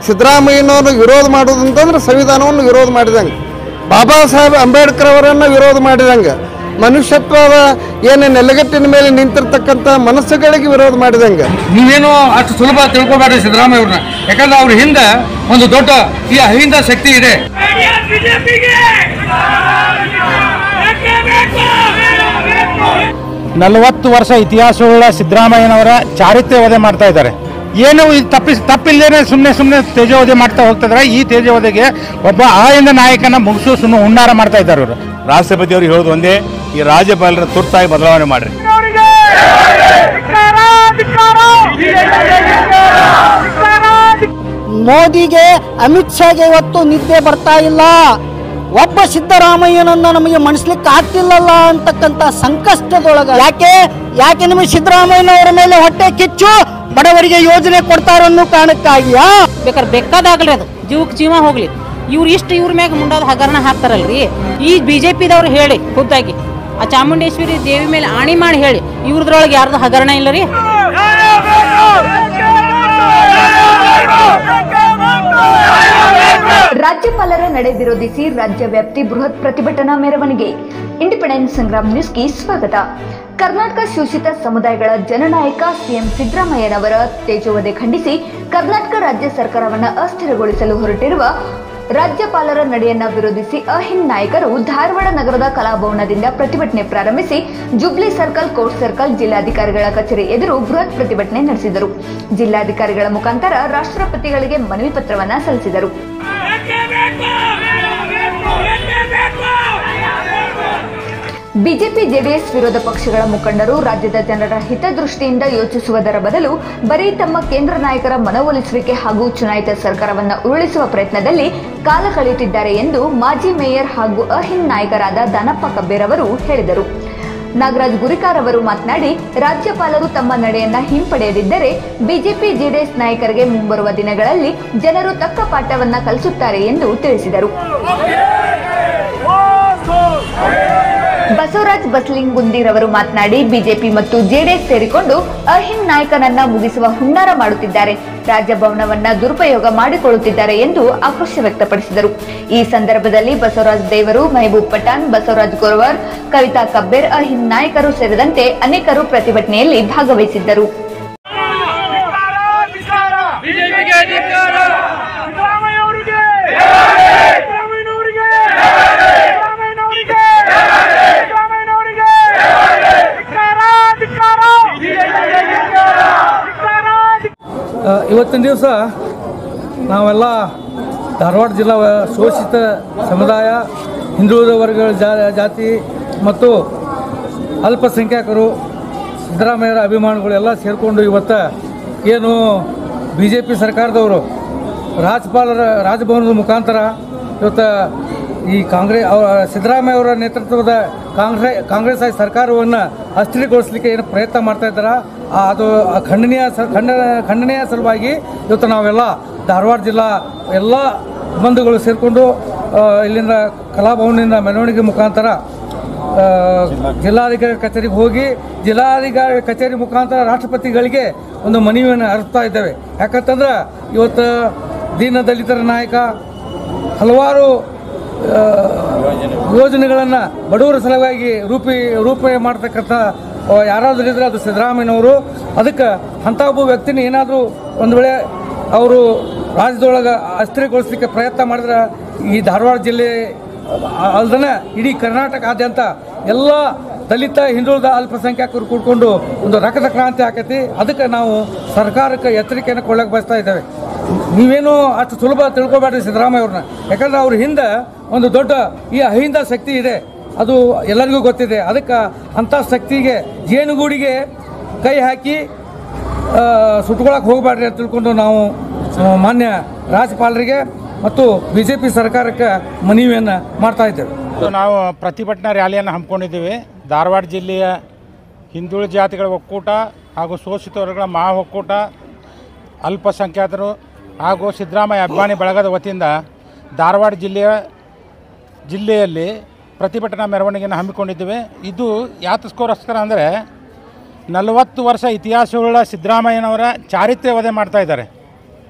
ಸಿದ್ದರಾಮಯ್ಯನವ್ರನ್ನ ವಿರೋಧ ಮಾಡೋದು ಅಂತಂದ್ರೆ ಸಂವಿಧಾನವನ್ನು ವಿರೋಧ ಮಾಡಿದಂಗೆ, ಬಾಬಾ ಸಾಹೇಬ್ ಅಂಬೇಡ್ಕರ್ ಅವರನ್ನು ವಿರೋಧ ಮಾಡಿದಂಗೆ, ಮನುಷ್ಯತ್ವದ ಏನು ನೆಲೆಗಟ್ಟಿನ ಮೇಲೆ ನಿಂತಿರ್ತಕ್ಕಂಥ ಮನಸ್ಸುಗಳಿಗೆ ವಿರೋಧ ಮಾಡಿದಂಗೆ. ನೀವೇನು ಅಷ್ಟು ಸುಲಭ ತಿಳ್ಕೊಬೇಡ್ರಿ ಸಿದ್ದರಾಮಯ್ಯ ಅವ್ರನ್ನ, ಯಾಕಂದ್ರೆ ಅವ್ರ ಹಿಂದೆ ಒಂದು ದೊಡ್ಡ ಈ ಅಹಿಂದ ಶಕ್ತಿ ಇದೆ. 40 ವರ್ಷ ಇತಿಹಾಸವುಳ್ಳ ಸಿದ್ದರಾಮಯ್ಯನವರ ಚಾರಿತ್ರ್ಯವಧೆ ಮಾಡ್ತಾ ಇದ್ದಾರೆ. ಏನು ತಪ್ಪಿಲ್ಲದೇ ಸುಮ್ಮನೆ ತೇಜೋವಧೆ ಮಾಡ್ತಾ ಹೋಗ್ತಾ ಇದ್ದಾರೆ. ಈ ತೇಜೋವಧೆಗೆ ಒಬ್ಬ ಅಹಿಂದ ನಾಯಕನ ಮುಗಿಸೋ ಸುಮ್ಮನೆ ಹುನ್ನಾರ ಮಾಡ್ತಾ ಇದ್ದಾರೆ ಅವರು. ರಾಷ್ಟ್ರಪತಿ ಅವರು ಹೇಳೋದು ಒಂದೇ, ಈ ರಾಜ್ಯಪಾಲರ ತುರ್ತಾಗಿ ಬದಲಾವಣೆ ಮಾಡ್ರಿ. ಮೋದಿಗೆ ಅಮಿತ್ ಶಾಗೆ ಇವತ್ತು ನಿದ್ದೆ ಬರ್ತಾ ಇಲ್ಲ. ಒಬ್ಬ ಸಿದ್ದರಾಮಯ್ಯನನ್ನ ನಮಗೆ ಮಣಿಸ್ಲಿಕ್ಕೆ ಆಗ್ತಿಲ್ಲಲ್ಲ ಅಂತಕ್ಕಂಥ ಸಂಕಷ್ಟದೊಳಗ ಯಾಕೆ ನಿಮಗೆ ಸಿದ್ದರಾಮಯ್ಯನವರ ಮೇಲೆ ಹೊಟ್ಟೆ ಕಿಚ್ಚು, ಬಡವರಿಗೆ ಯೋಜನೆ ಕೊಡ್ತಾರ ಅನ್ನೋ ಕಾರಣಕ್ಕಾಗಿಯಾ? ಬೇಕಾದ್ರೆ ಬೇಕಾದಾಗಲಿ ಅದು ಜೀವಕ್ಕೆ ಜೀವ ಹೋಗ್ಲಿ, ಇವ್ರ ಮ್ಯಾಗ ಮುಂಡಾದ ಹಗರಣ ಹಾಕ್ತಾರಲ್ರಿ. ಈ ಬಿಜೆಪಿದವ್ರು ಹೇಳಿ ಖುದ್ದಾಗಿ ಆ ಚಾಮುಂಡೇಶ್ವರಿ ದೇವಿ ಮೇಲೆ ಆಣಿ ಮಾಡಿ ಹೇಳಿ, ಇವ್ರದ್ರೊಳಗೆ ಯಾರ್ದು ಹಗರಣ ಇಲ್ಲ ರೀ. ರಾಜ್ಯಪಾಲರ ನಡೆ ವಿರೋಧಿಸಿ ರಾಜ್ಯವ್ಯಾಪ್ತಿ ಬೃಹತ್ ಪ್ರತಿಭಟನಾ ಮೆರವಣಿಗೆ. ಇಂಡಿಪೆಂಡೆನ್ಸ್ ಸಂಗ್ರಾಮ್ ನ್ಯೂಸ್ಗೆ ಸ್ವಾಗತ. ಕರ್ನಾಟಕ ಶೋಷಿತ ಸಮುದಾಯಗಳ ಜನನಾಯಕ ಸಿಎಂ ಸಿದ್ದರಾಮಯ್ಯನವರ ತೇಜೋವಧೆ ಖಂಡಿಸಿ ಕರ್ನಾಟಕ ರಾಜ್ಯ ಸರ್ಕಾರವನ್ನು ಅಸ್ಥಿರಗೊಳಿಸಲು ಹೊರಟಿರುವ ರಾಜ್ಯಪಾಲರ ನಡೆಯನ್ನ ವಿರೋಧಿಸಿ ಅಹಿಂದ್ ನಾಯಕರು ಧಾರವಾಡ ನಗರದ ಕಲಾಭವನದಿಂದ ಪ್ರತಿಭಟನೆ ಪ್ರಾರಂಭಿಸಿ ಜುಬ್ಲಿ ಸರ್ಕಲ್, ಕೋರ್ಟ್ ಸರ್ಕಲ್, ಜಿಲ್ಲಾಧಿಕಾರಿಗಳ ಕಚೇರಿ ಎದುರು ಬೃಹತ್ ಪ್ರತಿಭಟನೆ ನಡೆಸಿದರು. ಜಿಲ್ಲಾಧಿಕಾರಿಗಳ ಮುಖಾಂತರ ರಾಷ್ಟ್ರಪತಿಗಳಿಗೆ ಮನವಿ ಪತ್ರವನ್ನ ಸಲ್ಲಿಸಿದರು. ಬಿಜೆಪಿ ಜೆಡಿಎಸ್ ವಿರೋಧ ಪಕ್ಷಗಳ ಮುಖಂಡರು ರಾಜ್ಯದ ಜನರ ಹಿತದೃಷ್ಟಿಯಿಂದ ಯೋಚಿಸುವುದರ ಬದಲು ಬರೀ ತಮ್ಮ ಕೇಂದ್ರ ನಾಯಕರ ಮನವೊಲಿಸುವಿಕೆ ಹಾಗೂ ಚುನಾಯಿತ ಸರ್ಕಾರವನ್ನು ಉರುಳಿಸುವ ಪ್ರಯತ್ನದಲ್ಲಿ ಕಾಲ ಕಳೆಯುತ್ತಿದ್ದಾರೆ ಎಂದು ಮಾಜಿ ಮೇಯರ್ ಹಾಗೂ ಅಹಿಂದ್ ನಾಯಕರಾದ ದಾನಪ್ಪ ಕಬ್ಬೇರ್ ಅವರು ಹೇಳಿದರು. ನಾಗರಾಜ್ ಗುರಿಕಾರ್ ಅವರು ಮಾತನಾಡಿ, ರಾಜ್ಯಪಾಲರು ತಮ್ಮ ನಡೆಯನ್ನ ಹಿಂಪಡೆಯದಿದ್ದರೆ ಬಿಜೆಪಿ ಜೆಡಿಎಸ್ ನಾಯಕರಿಗೆ ಮುಂಬರುವ ದಿನಗಳಲ್ಲಿ ಜನರು ತಕ್ಕ ಪಾಠವನ್ನ ಕಲಿಸುತ್ತಾರೆ ಎಂದು ತಿಳಿಸಿದರು. ಬಸವರಾಜ್ ಬಸಲಿಂಗುಂದಿರ್ ಅವರು ಮಾತನಾಡಿ, ಬಿಜೆಪಿ ಮತ್ತು ಜೆಡಿಎಸ್ ಸೇರಿಕೊಂಡು ಅಹಿಂದ್ ನಾಯಕನನ್ನ ಮುಗಿಸುವ ಹುನ್ನಾರ ಮಾಡುತ್ತಿದ್ದಾರೆ, ರಾಜಭವನವನ್ನ ದುರುಪಯೋಗ ಮಾಡಿಕೊಳ್ಳುತ್ತಿದ್ದಾರೆ ಎಂದು ಆಕ್ರೋಶ ವ್ಯಕ್ತಪಡಿಸಿದರು. ಈ ಸಂದರ್ಭದಲ್ಲಿ ಬಸವರಾಜ್ ದೇವರು, ಮೆಹಬೂಬ್ ಪಠಾಣ್, ಬಸವರಾಜ್ ಗೊರವರ್, ಕವಿತಾ ಕಬ್ಬೇರ್, ಅಹಿಂದ್ ನಾಯಕರು ಸೇರಿದಂತೆ ಅನೇಕರು ಪ್ರತಿಭಟನೆಯಲ್ಲಿ ಭಾಗವಹಿಸಿದ್ದರು. ಇವತ್ತಿನ ದಿವಸ ನಾವೆಲ್ಲ ಧಾರವಾಡ ಜಿಲ್ಲಾ ಶೋಷಿತ ಸಮುದಾಯ, ಹಿಂದುಳಿದ ವರ್ಗಗಳ ಜಾತಿ ಮತ್ತು ಅಲ್ಪಸಂಖ್ಯಾತರು, ಸಿದ್ದರಾಮಯ್ಯರ ಅಭಿಮಾನಿಗಳು ಎಲ್ಲ ಸೇರಿಕೊಂಡು ಇವತ್ತು ಏನು BJP ಸರ್ಕಾರದವರು ರಾಜಭವನದ ಮುಖಾಂತರ ಇವತ್ತು ಈ ಸಿದ್ದರಾಮಯ್ಯ ಅವರ ನೇತೃತ್ವದ ಕಾಂಗ್ರೆಸ್ ಸರ್ಕಾರವನ್ನು ಅಸ್ಥಿರಗೊಳಿಸಲಿಕ್ಕೆ ಏನು ಪ್ರಯತ್ನ ಮಾಡ್ತಾ ಇದ್ದಾರೆ, ಅದು ಖಂಡನೀಯ ಸಲುವಾಗಿ ಇವತ್ತು ನಾವೆಲ್ಲ ಧಾರವಾಡ ಜಿಲ್ಲಾ ಎಲ್ಲ ಬಂಧುಗಳು ಸೇರಿಕೊಂಡು ಇಲ್ಲಿಂದ ಕಲಾಭವನದಿಂದ ಮೆರವಣಿಗೆ ಮುಖಾಂತರ ಜಿಲ್ಲಾಧಿಕಾರಿ ಕಚೇರಿಗೆ ಹೋಗಿ ಜಿಲ್ಲಾಧಿಕಾರಿ ಕಚೇರಿ ಮುಖಾಂತರ ರಾಷ್ಟ್ರಪತಿಗಳಿಗೆ ಒಂದು ಮನವಿಯನ್ನು ಅರ್ಪಿಸ್ತಾ ಇದ್ದೇವೆ. ಯಾಕಂತಂದ್ರೆ ಇವತ್ತು ದೀನ ದಲಿತರ ನಾಯಕ ಹಲವಾರು ಯೋಜನೆಗಳನ್ನು ಬಡವರ ಸಲುವಾಗಿ ರೂಪೇ ಮಾಡ್ತಕ್ಕಂಥ ಯಾರಾದರೂ ಇದ್ರೆ ಅದು ಸಿದ್ದರಾಮಯ್ಯನವರು. ಅದಕ್ಕೆ ಅಂಥ ಒಬ್ಬ ವ್ಯಕ್ತಿನ ಏನಾದರೂ ಒಂದು ವೇಳೆ ಅವರು ರಾಜ್ಯದೊಳಗೆ ಅಸ್ಥಿರಗೊಳಿಸಲಿಕ್ಕೆ ಪ್ರಯತ್ನ ಮಾಡಿದ್ರೆ ಈ ಧಾರವಾಡ ಜಿಲ್ಲೆ ಅಲ್ದನೆ ಇಡೀ ಕರ್ನಾಟಕಾದ್ಯಂತ ಎಲ್ಲ ದಲಿತ ಹಿಂದುಳಿದ ಅಲ್ಪಸಂಖ್ಯಾತರು ಕೂಡ್ಕೊಂಡು ಒಂದು ರಕ್ತ ಕ್ರಾಂತಿ ಆಕೈತಿ. ಅದಕ್ಕೆ ನಾವು ಸರ್ಕಾರಕ್ಕೆ ಎಚ್ಚರಿಕೆಯನ್ನು ಕೊಡಕ್ಕೆ ಬಯಸ್ತಾ ಇದ್ದೇವೆ. ನೀವೇನು ಅಷ್ಟು ಸುಲಭ ತಿಳ್ಕೊಬೇಡ್ರಿ ಸಿದ್ದರಾಮಯ್ಯ ಅವ್ರನ್ನ, ಯಾಕಂದ್ರೆ ಅವ್ರ ಹಿಂದೆ ಒಂದು ದೊಡ್ಡ ಈ ಅಹಿಂದ ಶಕ್ತಿ ಇದೆ, ಅದು ಎಲ್ಲರಿಗೂ ಗೊತ್ತಿದೆ. ಅದಕ್ಕೆ ಅಂಥ ಶಕ್ತಿಗೆ ಜೇನುಗೂಡಿಗೆ ಕೈ ಹಾಕಿ ಸುಟ್ಕೊಳಕ್ಕೆ ಹೋಗಬೇಡ್ರಿ ಅಂತ ತಿಳ್ಕೊಂಡು ನಾವು ಮಾನ್ಯ ರಾಜ್ಯಪಾಲರಿಗೆ ಮತ್ತು BJP ಸರ್ಕಾರಕ್ಕೆ ಮನವಿಯನ್ನು ಮಾಡ್ತಾ ಇದ್ದೇವೆ. ನಾವು ಪ್ರತಿಭಟನಾ ರ್ಯಾಲಿಯನ್ನು ಹಮ್ಮಿಕೊಂಡಿದ್ದೀವಿ. ಧಾರವಾಡ ಜಿಲ್ಲೆಯ ಹಿಂದುಳಿದ ಜಾತಿಗಳ ಒಕ್ಕೂಟ ಹಾಗೂ ಶೋಷಿತ ವರ್ಗಗಳ ಮಹಾ ಒಕ್ಕೂಟ, ಅಲ್ಪಸಂಖ್ಯಾತರು ಹಾಗೂ ಸಿದ್ದರಾಮಯ್ಯ ಅಭಿಮಾನಿ ಬಳಗದ ವತಿಯಿಂದ ಧಾರವಾಡ ಜಿಲ್ಲೆಯಲ್ಲಿ ಪ್ರತಿಭಟನಾ ಮೆರವಣಿಗೆಯನ್ನು ಹಮ್ಮಿಕೊಂಡಿದ್ದೇವೆ. ಇದು ಯಾತಕ್ಕೋಸ್ಕರ ಅಂದರೆ 40 ವರ್ಷ ಇತಿಹಾಸವುಳ್ಳ ಸಿದ್ದರಾಮಯ್ಯನವರ ಚಾರಿತ್ರ್ಯವಧೆ ಮಾಡ್ತಾ ಇದ್ದಾರೆ.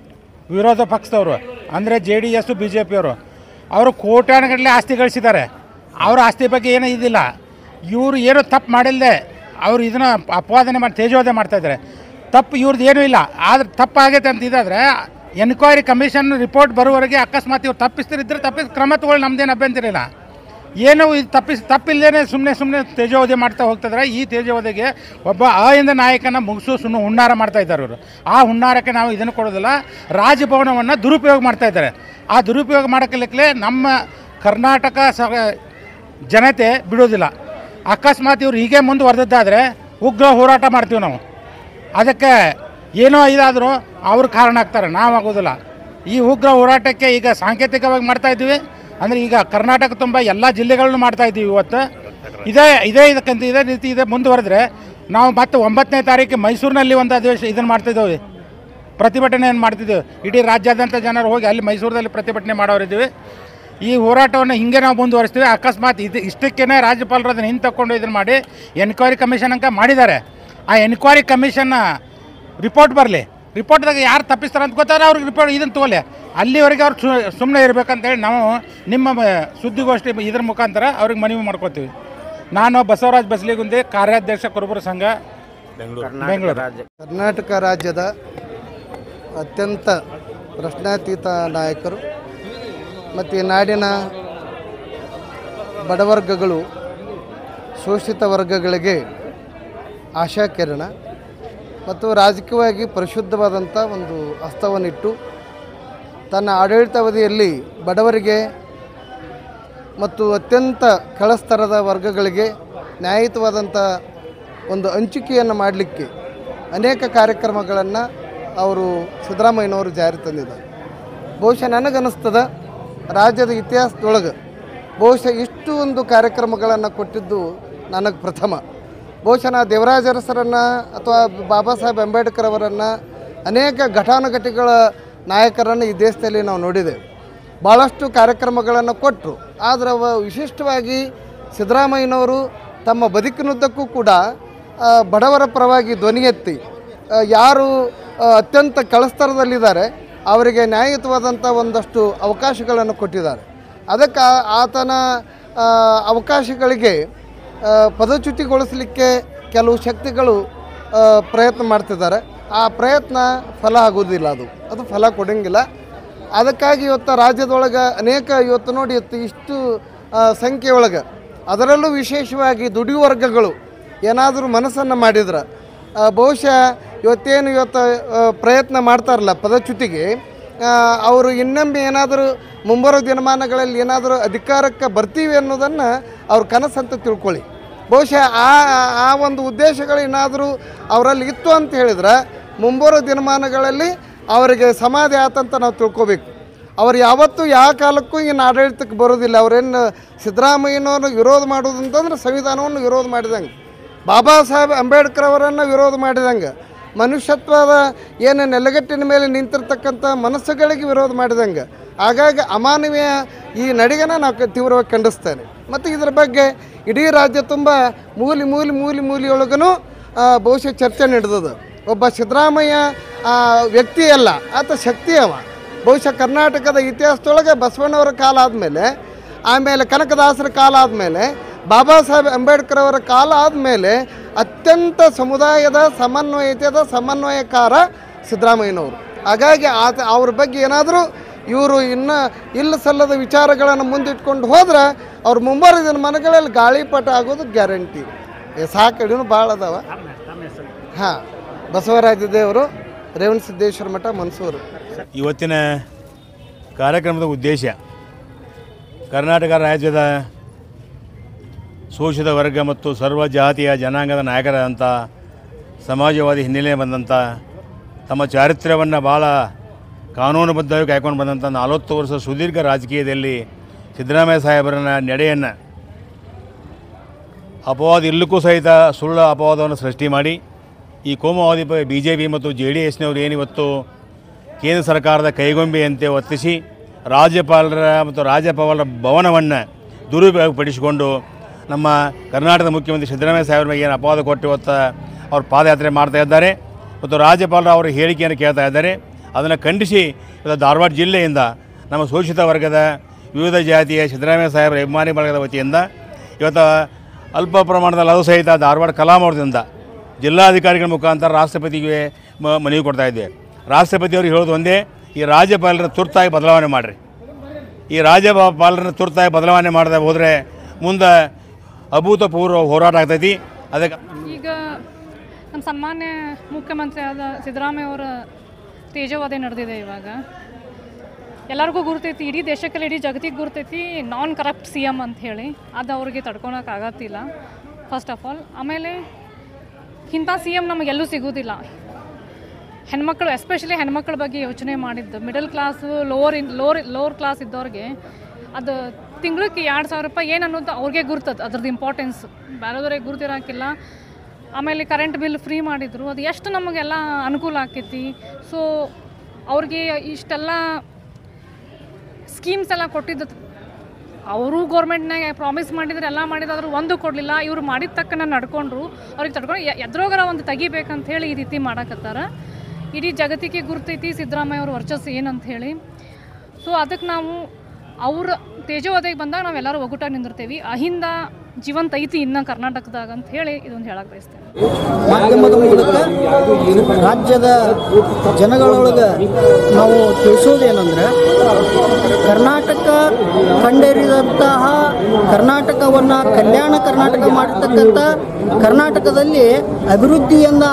ವಿರೋಧ ಪಕ್ಷದವರು ಅಂದರೆ JDS BJP ಅವರು ಕೋಟ್ಯಾನುಗಟ್ಟಲೆ ಆಸ್ತಿ ಗಳಿಸಿದ್ದಾರೆ. ಅವರ ಆಸ್ತಿ ಬಗ್ಗೆ ಏನೂ ಇದಿಲ್ಲ. ಇವರು ಏನು ತಪ್ಪು ಮಾಡಿಲ್ಲದೆ ಅವರು ಇದನ್ನು ಅಪವಾದನೆ ಮಾಡಿ ತೇಜೋವಧೆ ಮಾಡ್ತಾಯಿದ್ದಾರೆ. ತಪ್ಪು ಇವ್ರದ್ದು ಏನೂ ಇಲ್ಲ. ಆದರೆ ತಪ್ಪಾಗೈತೆ ಅಂತ ಇದಾದರೆ ಎನ್ಕ್ವೈರಿ ಕಮಿಷನ್ ರಿಪೋರ್ಟ್ ಬರುವವರೆಗೆ ಅಕಸ್ಮಾತ್ ಇವ್ರು ತಪ್ಪಿಸ್ತಿರಿದ್ರೆ ಕ್ರಮ ತಗೊಳ್ಳಿ, ನಮ್ಮದೇನು ಅಭ್ಯಂತರ ಇಲ್ಲ. ಏನು ಇದು ತಪ್ಪಿಲ್ಲದೇ ಸುಮ್ಮನೆ ತೇಜೋವಧೆ ಮಾಡ್ತಾ ಹೋಗ್ತಿದ್ರೆ ಈ ತೇಜೋವಧೆಗೆ ಒಬ್ಬ ಅಹಿಂದ ನಾಯಕನ ಮುಗಿಸು ಸುಮ್ಮನೆ ಹುನ್ನಾರ ಮಾಡ್ತಾ ಇದ್ದಾರೆ ಇವರು. ಆ ಹುನ್ನಾರಕ್ಕೆ ನಾವು ಇದನ್ನು ಕೊಡೋದಿಲ್ಲ. ರಾಜಭವನವನ್ನು ದುರುಪಯೋಗ ಮಾಡ್ತಾ ಇದ್ದಾರೆ. ಆ ದುರುಪಯೋಗ ಮಾಡೋಕ್ಕಲಿಕ್ಕಲೇ ನಮ್ಮ ಕರ್ನಾಟಕ ಜನತೆ ಬಿಡೋದಿಲ್ಲ. ಅಕಸ್ಮಾತ್ ಇವ್ರು ಹೀಗೆ ಮುಂದುವರೆದಿದ್ದಾದರೆ ಉಗ್ರ ಹೋರಾಟ ಮಾಡ್ತೀವಿ ನಾವು. ಅದಕ್ಕೆ ಏನೋ ಇದಾದರೂ ಅವ್ರು ಕಾರಣ ಆಗ್ತಾರೆ, ನಾವು ಆಗೋದಿಲ್ಲ. ಈ ಉಗ್ರ ಹೋರಾಟಕ್ಕೆ ಈಗ ಸಾಂಕೇತಿಕವಾಗಿ ಮಾಡ್ತಾಯಿದ್ದೀವಿ. ಅಂದರೆ ಈಗ ಕರ್ನಾಟಕ ತುಂಬ ಎಲ್ಲ ಜಿಲ್ಲೆಗಳನ್ನು ಮಾಡ್ತಾಯಿದ್ದೀವಿ ಇವತ್ತು. ಇದೇ ರೀತಿ ಮುಂದುವರೆದ್ರೆ ನಾವು ಮತ್ತೆ 9ನೇ ತಾರೀಕು ಮೈಸೂರಿನಲ್ಲಿ ಒಂದು ಇದನ್ನು ಮಾಡ್ತಿದ್ದೇವೆ, ಪ್ರತಿಭಟನೆಯನ್ನು ಮಾಡ್ತಿದ್ದೇವೆ. ಇಡೀ ರಾಜ್ಯಾದ್ಯಂತ ಜನರು ಹೋಗಿ ಅಲ್ಲಿ ಮೈಸೂರಲ್ಲಿ ಪ್ರತಿಭಟನೆ ಮಾಡೋರಿದ್ದೀವಿ. ಈ ಹೋರಾಟವನ್ನು ಹಿಂಗೆ ನಾವು ಮುಂದುವರಿಸ್ತೀವಿ. ಅಕಸ್ಮಾತ್ ಇಷ್ಟಕ್ಕೇ ರಾಜ್ಯಪಾಲರು ಅದನ್ನು ಹಿಂತಕೊಂಡು ಇದನ್ನು ಮಾಡಿ ಎನ್ಕ್ವೈರಿ ಕಮಿಷನ್ ಅಂತ ಮಾಡಿದ್ದಾರೆ. ಆ ಎನ್ಕ್ವೈರಿ ಕಮಿಷನ್ನ ರಿಪೋರ್ಟ್ ಬರಲಿ. ರಿಪೋರ್ಟ್ದಾಗ ಯಾರು ತಪ್ಪಿಸ್ತಾರೆ ಅಂತ ಗೊತ್ತಾದ್ರೆ ಅವ್ರಿಗೆ ರಿಪೋರ್ಟ್ ಇದನ್ನು ತಗೊಳ್ಳಿ. ಅಲ್ಲಿವರೆಗೆ ಅವ್ರು ಸುಮ್ಮನೆ ಇರಬೇಕಂತೇಳಿ ನಾವು ನಿಮ್ಮ ಸುದ್ದಿಗೋಷ್ಠಿ ಇದ್ರ ಮುಖಾಂತರ ಅವ್ರಿಗೆ ಮನವಿ ಮಾಡ್ಕೋತೀವಿ. ನಾನು ಬಸವರಾಜ್ ಬಸಲಿಗುಂದಿ, ಕಾರ್ಯಾಧ್ಯಕ್ಷ ಕುರುಬರ ಸಂಘ, ಬೆಂಗಳೂರು. ಕರ್ನಾಟಕ ರಾಜ್ಯದ ಅತ್ಯಂತ ಪ್ರಶ್ನಾತೀತ ನಾಯಕರು ಮತ್ತು ಈ ನಾಡಿನ ಬಡವರ್ಗಗಳು, ಶೋಷಿತ ವರ್ಗಗಳಿಗೆ ಆಶಾಕಿರಣ ಮತ್ತು ರಾಜಕೀಯವಾಗಿ ಪರಿಶುದ್ಧವಾದಂಥ ಒಂದು ಹಸ್ತವನ್ನಿಟ್ಟು ತನ್ನ ಆಡಳಿತಾವಧಿಯಲ್ಲಿ ಬಡವರಿಗೆ ಮತ್ತು ಅತ್ಯಂತ ಕೆಳಸ್ತರದ ವರ್ಗಗಳಿಗೆ ನ್ಯಾಯಯುತವಾದಂಥ ಒಂದು ಹಂಚಿಕೆಯನ್ನು ಮಾಡಲಿಕ್ಕೆ ಅನೇಕ ಕಾರ್ಯಕ್ರಮಗಳನ್ನು ಅವರು ಸಿದ್ದರಾಮಯ್ಯನವರು ಜಾರಿ ತಂದಿದ್ದಾರೆ. ಬಹುಶಃ ನನಗನ್ನಿಸ್ತದ ರಾಜ್ಯದ ಇತಿಹಾಸದೊಳಗೆ ಬಹುಶಃ ಇಷ್ಟು ಒಂದು ಕಾರ್ಯಕ್ರಮಗಳನ್ನು ಕೊಟ್ಟಿದ್ದು ನನಗೆ ಪ್ರಥಮ. ಬಹುಶಃ ನಾ ದೇವರಾಜ ಅರಸರನ್ನು ಅಥವಾ ಬಾಬಾ ಸಾಹೇಬ್ ಅಂಬೇಡ್ಕರ್ ಅವರನ್ನು ಅನೇಕ ಘಟಾನುಘಟಿಗಳ ನಾಯಕರನ್ನು ಈ ದೇಶದಲ್ಲಿ ನಾವು ನೋಡಿದ್ದೇವೆ. ಭಾಳಷ್ಟು ಕಾರ್ಯಕ್ರಮಗಳನ್ನು ಕೊಟ್ಟರು. ಆದರೆ ವಿಶಿಷ್ಟವಾಗಿ ಸಿದ್ದರಾಮಯ್ಯನವರು ತಮ್ಮ ಬದುಕಿನುದ್ದಕ್ಕೂ ಕೂಡ ಬಡವರ ಪರವಾಗಿ ಧ್ವನಿ ಎತ್ತಿ ಯಾರು ಅತ್ಯಂತ ಕೆಳಸ್ತರದಲ್ಲಿದ್ದಾರೆ ಅವರಿಗೆ ನ್ಯಾಯಯುತವಾದಂಥ ಒಂದಷ್ಟು ಅವಕಾಶಗಳನ್ನು ಕೊಟ್ಟಿದ್ದಾರೆ. ಅದಕ್ಕೆ ಆತನ ಅವಕಾಶಗಳಿಗೆ ಪದಚ್ಯುತಿಗೊಳಿಸಲಿಕ್ಕೆ ಕೆಲವು ಶಕ್ತಿಗಳು ಪ್ರಯತ್ನ ಮಾಡ್ತಿದ್ದಾರೆ. ಆ ಪ್ರಯತ್ನ ಫಲ ಆಗೋದಿಲ್ಲ, ಅದು ಫಲ ಕೊಡೋಂಗಿಲ್ಲ. ಅದಕ್ಕಾಗಿ ಇವತ್ತು ರಾಜ್ಯದೊಳಗೆ ಅನೇಕ ಇವತ್ತು ನೋಡಿ ಇಷ್ಟು ಸಂಖ್ಯೆಯೊಳಗೆ ಅದರಲ್ಲೂ ವಿಶೇಷವಾಗಿ ದುಡಿಯುವ ವರ್ಗಗಳು ಏನಾದರೂ ಮನಸ್ಸನ್ನು ಮಾಡಿದ್ರೆ ಬಹುಶಃ ಇವತ್ತು ಪ್ರಯತ್ನ ಮಾಡ್ತಾರಲ್ಲ ಪದಚ್ಯುತಿಗೆ, ಅವರು ಇನ್ನೊಮ್ಮೆ ಏನಾದರೂ ಮುಂಬರೋ ದಿನಮಾನಗಳಲ್ಲಿ ಏನಾದರೂ ಅಧಿಕಾರಕ್ಕೆ ಬರ್ತೀವಿ ಅನ್ನೋದನ್ನು ಅವ್ರ ಕನಸಂತ ತಿಳ್ಕೊಳ್ಳಿ. ಬಹುಶಃ ಆ ಒಂದು ಉದ್ದೇಶಗಳು ಏನಾದರೂ ಅವರಲ್ಲಿ ಇತ್ತು ಅಂತ ಹೇಳಿದ್ರೆ ಮುಂಬರೋ ದಿನಮಾನಗಳಲ್ಲಿ ಅವರಿಗೆ ಸಮಾಧಿ ಆತಂತ ನಾವು ತಿಳ್ಕೊಬೇಕು. ಅವ್ರು ಯಾವತ್ತೂ ಯಾವ ಕಾಲಕ್ಕೂ ಇನ್ನು ಆಡಳಿತಕ್ಕೆ ಬರೋದಿಲ್ಲ. ಅವರೇನು ಸಿದ್ದರಾಮಯ್ಯನವ್ರನ್ನ ವಿರೋಧ ಮಾಡೋದು ಅಂತಂದ್ರೆ ಸಂವಿಧಾನವನ್ನು ವಿರೋಧ ಮಾಡಿದಂಗೆ, ಬಾಬಾ ಸಾಹೇಬ್ ಅಂಬೇಡ್ಕರ್ ಅವರನ್ನು ವಿರೋಧ ಮಾಡಿದಂಗೆ, ಮನುಷ್ಯತ್ವದ ಏನು ನೆಲಗಟ್ಟಿನ ಮೇಲೆ ನಿಂತಿರ್ತಕ್ಕಂಥ ಮನಸ್ಸುಗಳಿಗೆ ವಿರೋಧ ಮಾಡಿದಂಗೆ. ಹಾಗಾಗಿ ಅಮಾನವೀಯ ಈ ನಡಿಗೆನ ನಾವು ತೀವ್ರವಾಗಿ ಖಂಡಿಸ್ತೇನೆ. ಮತ್ತು ಇದರ ಬಗ್ಗೆ ಇಡೀ ರಾಜ್ಯ ತುಂಬ ಮೂಲೆಯೊಳಗೂ ಬಹುಶಃ ಚರ್ಚೆ ನಡೆದದು. ಒಬ್ಬ ಸಿದ್ದರಾಮಯ್ಯ ವ್ಯಕ್ತಿಯಲ್ಲ, ಆತ ಶಕ್ತಿ ಅವ. ಬಹುಶಃ ಕರ್ನಾಟಕದ ಇತಿಹಾಸದೊಳಗೆ ಬಸವಣ್ಣವರ ಕಾಲ ಆದಮೇಲೆ, ಆಮೇಲೆ ಕನಕದಾಸರ ಕಾಲ ಆದಮೇಲೆ, ಬಾಬಾ ಸಾಹೇಬ್ ಅಂಬೇಡ್ಕರ್ ಅವರ ಕಾಲ ಆದಮೇಲೆ ಅತ್ಯಂತ ಸಮುದಾಯದ ಸಮನ್ವಯಕಾರ ಸಿದ್ದರಾಮಯ್ಯನವರು. ಹಾಗಾಗಿ ಅವ್ರ ಬಗ್ಗೆ ಏನಾದರೂ ಇವರು ಇನ್ನೂ ಇಲ್ಲ ಸಲ್ಲದ ವಿಚಾರಗಳನ್ನು ಮುಂದಿಟ್ಕೊಂಡು ಹೋದ್ರೆ ಅವ್ರ ಮುಂಬರುವ ಮನೆಗಳಲ್ಲಿ ಗಾಳಿಪಟ ಆಗೋದು ಗ್ಯಾರಂಟಿ. ಸಾಕಡಿನೂ ಭಾಳ ಅದಾವ. ಹಾಂ, ಬಸವರಾಜ ದೇವರು, ರೇವಣಸಿದ್ದೇಶ್ವರ ಮಠ, ಮನ್ಸೂರು. ಇವತ್ತಿನ ಕಾರ್ಯಕ್ರಮದ ಉದ್ದೇಶ ಕರ್ನಾಟಕ ರಾಜ್ಯದ ಶೋಷಿತ ವರ್ಗ ಮತ್ತು ಸರ್ವ ಜಾತಿಯ ಜನಾಂಗದ ನಾಯಕರಾದಂಥ ಸಮಾಜವಾದಿ ಹಿನ್ನೆಲೆ ಬಂದಂಥ ತಮ್ಮ ಚಾರಿತ್ರ್ಯವನ್ನು ಭಾಳ ಕಾನೂನುಬದ್ಧವಾಗಿ ಕಾಯ್ಕೊಂಡು ಬಂದಂಥ 40 ವರ್ಷ ಸುದೀರ್ಘ ರಾಜಕೀಯದಲ್ಲಿ ಸಿದ್ದರಾಮಯ್ಯ ಸಾಹೇಬರನ್ನ ನಡೆಯನ್ನು ಅಪವಾದ ಇಲ್ಲಕ್ಕೂ ಸಹಿತ ಸುಳ್ಳು ಅಪವಾದವನ್ನು ಸೃಷ್ಟಿ ಮಾಡಿ ಈ ಕೋಮುವಾದಿ BJP ಮತ್ತು JDSನವರು ಏನಿವತ್ತು ಕೇಂದ್ರ ಸರ್ಕಾರದ ಕೈಗೊಂಬೆಯಂತೆ ವರ್ತಿಸಿ ರಾಜ್ಯಪಾಲರ ಮತ್ತು ರಾಜ್ಯಪಾಲರ ಭವನವನ್ನು ದುರುಪಯೋಗಪಡಿಸಿಕೊಂಡು ನಮ್ಮ ಕರ್ನಾಟಕದ ಮುಖ್ಯಮಂತ್ರಿ ಸಿದ್ದರಾಮಯ್ಯ ಸಾಹೇಬರ ಮೇಲೆ ಏನು ಅಪವಾದ ಕೊಟ್ಟು ಇವತ್ತು ಅವ್ರು ಪಾದಯಾತ್ರೆ ಮಾಡ್ತಾ ಇದ್ದಾರೆ ಮತ್ತು ರಾಜ್ಯಪಾಲರು ಅವರ ಹೇಳಿಕೆಯನ್ನು ಕೇಳ್ತಾ ಇದ್ದಾರೆ. ಅದನ್ನು ಖಂಡಿಸಿ ಇವತ್ತು ಧಾರವಾಡ ಜಿಲ್ಲೆಯಿಂದ ನಮ್ಮ ಶೋಷಿತ ವರ್ಗದ ವಿವಿಧ ಜಾತಿಯ ಸಿದ್ದರಾಮಯ್ಯ ಸಾಹೇಬರ ಅಭಿಮಾನಿ ಬಳಗದ ವತಿಯಿಂದ ಇವತ್ತು ಅಲ್ಪ ಪ್ರಮಾಣದ ಲಘು ಸಹಿತ ಧಾರವಾಡ ಕಲಾಮೌರ್ಯದಿಂದ ಜಿಲ್ಲಾಧಿಕಾರಿಗಳ ಮುಖಾಂತರ ರಾಷ್ಟ್ರಪತಿಗೆ ಮನವಿ ಕೊಡ್ತಾ ಇದ್ದೇವೆ. ರಾಷ್ಟ್ರಪತಿಯವರು ಹೇಳೋದು ಒಂದೇ, ಈ ರಾಜ್ಯಪಾಲರನ್ನು ತುರ್ತಾಗಿ ಬದಲಾವಣೆ ಮಾಡಿರಿ. ಈ ರಾಜ್ಯಪಾಲರನ್ನು ತುರ್ತಾಗಿ ಬದಲಾವಣೆ ಮಾಡದೆ ಹೋದರೆ ಮುಂದೆ ಅಭೂತಪೂರ್ವ ಹೋರಾಟ ಆಗ್ತೈತಿ. ಅದಕ್ಕೆ ಈಗ ನಮ್ಮ ಸನ್ಮಾನ್ಯ ಮುಖ್ಯಮಂತ್ರಿ ಆದ ಸಿದ್ದರಾಮಯ್ಯ ಅವರ ತೇಜೋವಧೆ ನಡೆದಿದೆ. ಇವಾಗ ಎಲ್ಲರಿಗೂ ಗುರ್ತೈತಿ, ಇಡೀ ದೇಶಕ್ಕೆಲ್ಲ ಇಡೀ ಜಗತ್ತಿಗೆ ಗುರ್ತೈತಿ ನಾನ್ ಕರಪ್ಟ್ ಸಿ ಎಮ್ ಅಂತ ಹೇಳಿ. ಅದು ಅವ್ರಿಗೆ ತಡ್ಕೊಳಕ್ಕಾಗತ್ತಿಲ್ಲ ಫಸ್ಟ್ ಆಫ್ ಆಲ್. ಆಮೇಲೆ ಇಂಥ ಸಿ ಎಮ್ ನಮಗೆಲ್ಲೂ ಸಿಗೋದಿಲ್ಲ. ಹೆಣ್ಮಕ್ಳು ಎಸ್ಪೆಷಲಿ ಹೆಣ್ಮಕ್ಳ ಬಗ್ಗೆ ಯೋಚನೆ ಮಾಡಿದ್ದು, ಮಿಡಲ್ ಕ್ಲಾಸು ಲೋವರ್ ಕ್ಲಾಸ್ ಇದ್ದವ್ರಿಗೆ ಅದು ತಿಂಗಳಿಗೆ 2,000 ರೂಪಾಯಿ ಏನು ಅನ್ನೋದು ಅವ್ರಿಗೆ ಗುರ್ತದೆ, ಅದ್ರದ್ದು ಇಂಪಾರ್ಟೆನ್ಸ್ ಬೇರೆದವ್ರಿಗೆ ಗುರ್ತಿರೋಕ್ಕಿಲ್ಲ. ಆಮೇಲೆ ಕರೆಂಟ್ ಬಿಲ್ ಫ್ರೀ ಮಾಡಿದರು, ಅದು ಎಷ್ಟು ನಮಗೆಲ್ಲ ಅನುಕೂಲ ಆಕೈತಿ. ಸೊ ಅವ್ರಿಗೆ ಇಷ್ಟೆಲ್ಲ ಸ್ಕೀಮ್ಸ್ ಎಲ್ಲ ಕೊಟ್ಟಿದ್ದು ಅವರು ಗೌರ್ಮೆಂಟ್ನಾಗ ಪ್ರಾಮಿಸ್ ಮಾಡಿದ್ರೆ ಎಲ್ಲ ಮಾಡಿದಾದ್ರು ಒಂದು ಕೊಡಲಿಲ್ಲ. ಇವರು ಮಾಡಿದ ತಕ್ಕನ ನಡ್ಕೊಂಡ್ರು, ಅವ್ರಿಗೆ ತಡ್ಕೊಂಡು ಎದ್ರೋಗರ ಒಂದು ತೆಗಿಬೇಕಂತ ಹೇಳಿ ಈ ರೀತಿ ಮಾಡಕತ್ತಾರ. ಇಡೀ ಜಗತ್ತಿಗೆ ಗುರ್ತೈತಿ ಸಿದ್ದರಾಮಯ್ಯ ಅವ್ರ ವರ್ಚಸ್ಸು ಏನಂತ ಹೇಳಿ. ಸೊ ಅದಕ್ಕೆ ನಾವು ಅವ್ರ ತೇಜೋವಧೆಗೆ ಬಂದಾಗ ನಾವೆಲ್ಲರೂ ಒಗ್ಗಟ್ಟಾಗಿ ನಿಂದಿರ್ತೇವೆ. ಅಹಿಂದ ಜೀವಂತ ಐತಿ ಇನ್ನು ಕರ್ನಾಟಕದಾಗ ಅಂತ ಹೇಳಿ ಇದೊಂದು ಹೇಳಕ್ಕೆ ಬಯಸ್ತೇನೆ. ಮಾಧ್ಯಮದ ಮೂಲಕ ರಾಜ್ಯದ ಜನಗಳೊಳಗೆ ನಾವು ತಿಳಿಸೋದೇನೆಂದರೆ, ಕರ್ನಾಟಕ ಕಂಡರಿದಂತಹ ಕರ್ನಾಟಕವನ್ನು ಕಲ್ಯಾಣ ಕರ್ನಾಟಕ ಮಾಡಿರ್ತಕ್ಕಂಥ ಕರ್ನಾಟಕದಲ್ಲಿ ಅಭಿವೃದ್ಧಿಯನ್ನು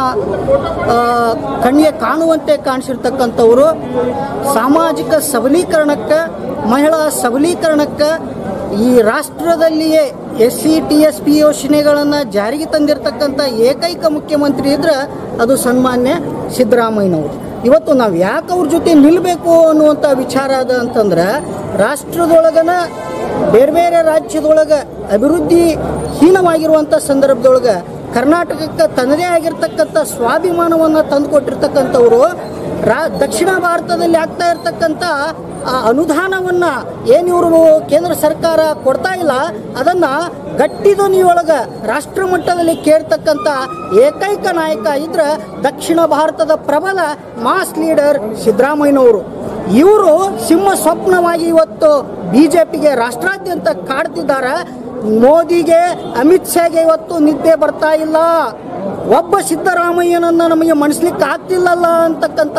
ಕಣ್ಣಿಗೆ ಕಾಣುವಂತೆ ಕಾಣಿಸಿರ್ತಕ್ಕಂಥವರು ಸಾಮಾಜಿಕ ಸಬಲೀಕರಣಕ್ಕೆ, ಮಹಿಳಾ ಸಬಲೀಕರಣಕ್ಕೆ, ಈ ರಾಷ್ಟ್ರದಲ್ಲಿಯೇ SC TSP ಯೋಜನೆಗಳನ್ನು ಜಾರಿಗೆ ತಂದಿರತಕ್ಕಂಥ ಏಕೈಕ ಮುಖ್ಯಮಂತ್ರಿ ಇದ್ರೆ ಅದು ಸನ್ಮಾನ್ಯ ಸಿದ್ದರಾಮಯ್ಯನವರು. ಇವತ್ತು ನಾವು ಯಾಕೆ ಅವ್ರ ಜೊತೆ ನಿಲ್ಲಬೇಕು ಅನ್ನುವಂಥ ವಿಚಾರ ಅದ ಅಂತಂದ್ರೆ, ರಾಷ್ಟ್ರದೊಳಗನ ಬೇರೆ ಬೇರೆ ರಾಜ್ಯದೊಳಗೆ ಅಭಿವೃದ್ಧಿ ಹೀನವಾಗಿರುವಂಥ ಸಂದರ್ಭದೊಳಗೆ ಕರ್ನಾಟಕಕ್ಕೆ ತನ್ನದೇ ಆಗಿರ್ತಕ್ಕಂಥ ಸ್ವಾಭಿಮಾನವನ್ನು ತಂದುಕೊಟ್ಟಿರ್ತಕ್ಕಂಥವರು ದಕ್ಷಿಣ ಭಾರತದಲ್ಲಿ ಆಗ್ತಾ ಇರ್ತಕ್ಕಂಥ ಅನುದಾನವನ್ನು ಏನಿವರು ಕೇಂದ್ರ ಸರ್ಕಾರ ಕೊಡ್ತಾ ಇಲ್ಲ, ಅದನ್ನು ಗಟ್ಟಿ ಧ್ವನಿಯೊಳಗೆ ರಾಷ್ಟ್ರ ಮಟ್ಟದಲ್ಲಿ ಕೇಳ್ತಕ್ಕಂಥ ಏಕೈಕ ನಾಯಕ ಇದ್ರೆ ದಕ್ಷಿಣ ಭಾರತದ ಪ್ರಬಲ ಮಾಸ್ ಲೀಡರ್ ಸಿದ್ದರಾಮಯ್ಯನವರು. ಇವರು ಸಿಂಹ ಸ್ವಪ್ನವಾಗಿ ಇವತ್ತು BJPಗೆ ರಾಷ್ಟ್ರಾದ್ಯಂತ ಕಾಡ್ತಿದ್ದಾರೆ. ಮೋದಿಗೆ, ಅಮಿತ್ ಶಾಗೆ ಇವತ್ತು ನಿದ್ದೆ ಬರ್ತಾ ಇಲ್ಲ. ಒಬ್ಬ ಸಿದ್ದರಾಮಯ್ಯನನ್ನು ನಮಗೆ ಮಣಿಸ್ಲಿಕ್ಕೆ ಆಗ್ತಿಲ್ಲಲ್ಲ ಅಂತಕ್ಕಂಥ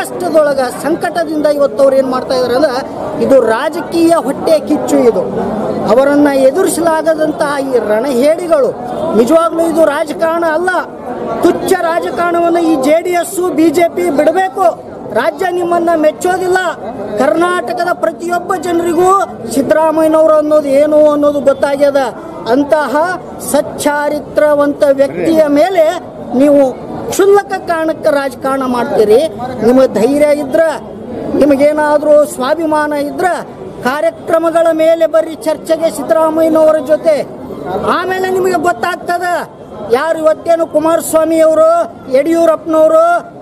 ಸಂಕಟದಿಂದ ಇವತ್ತು ಅವ್ರು ಏನು ಮಾಡ್ತಾ ಇದ್ದಾರೆ ಅಂದ್ರೆ, ಇದು ರಾಜಕೀಯ ಹೊಟ್ಟೆ ಕಿಚ್ಚು. ಇದು ಅವರನ್ನು ಎದುರಿಸಲಾಗದಂತಹ ಈ ರಣಹೇಡಿಗಳು. ನಿಜವಾಗ್ಲೂ ಇದು ರಾಜಕಾರಣ ಅಲ್ಲ, ತುಚ್ಛ ರಾಜಕಾರಣವನ್ನು ಈ JDS BJP ಬಿಡಬೇಕು. ರಾಜ್ಯ ನಿಮ್ಮನ್ನ ಮೆಚ್ಚೋದಿಲ್ಲ. ಕರ್ನಾಟಕದ ಪ್ರತಿಯೊಬ್ಬ ಜನರಿಗೂ ಸಿದ್ದರಾಮಯ್ಯನವರು ಅನ್ನೋದು ಏನು ಅನ್ನೋದು ಗೊತ್ತಾಗ್ಯದ. ಅಂತಹ ಸಚ್ಚಾರಿತ್ರವಂತ ವ್ಯಕ್ತಿಯ ಮೇಲೆ ನೀವು ಕ್ಷುಲ್ಲಕ ಕಾರಣಕ್ಕೆ ರಾಜಕಾರಣ ಮಾಡ್ತೀರಿ. ನಿಮಗೆ ಧೈರ್ಯ ಇದ್ರೆ, ನಿಮಗೇನಾದರೂ ಸ್ವಾಭಿಮಾನ ಇದ್ರೆ ಕಾರ್ಯಕ್ರಮಗಳ ಮೇಲೆ ಬರ್ರಿ ಚರ್ಚೆಗೆ ಸಿದ್ದರಾಮಯ್ಯನವರ ಜೊತೆ. ಆಮೇಲೆ ನಿಮಗೆ ಗೊತ್ತಾಗ್ತದ ಯಾರು ಇವತ್ತೇನು ಕುಮಾರಸ್ವಾಮಿ ಅವರು, ಯಡಿಯೂರಪ್ಪನವರು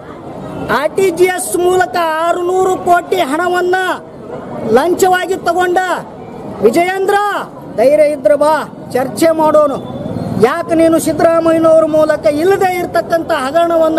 RTGS ಮೂಲಕ 600 ಕೋಟಿ ಹಣವನ್ನ ಲಂಚವಾಗಿ ತಗೊಂಡ. ವಿಜಯೇಂದ್ರ, ಧೈರ್ಯ ಇದ್ರೆ ಬಾ ಚರ್ಚೆ ಮಾಡೋಣ. ಯಾಕೆ ನೀನು ಸಿದ್ದರಾಮಯ್ಯನವ್ರ ಮೂಲಕ ಇಲ್ಲದೆ ಇರತಕ್ಕಂಥ ಹಗರಣವನ್ನ